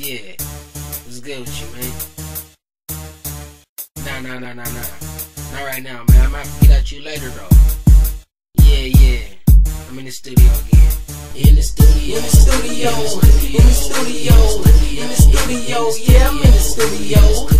Yeah. What's good with you, man? Nah. Not right now, man. I might get at you later, though. Yeah. I'm in the studio again. In the studio, yeah, I'm in the studio.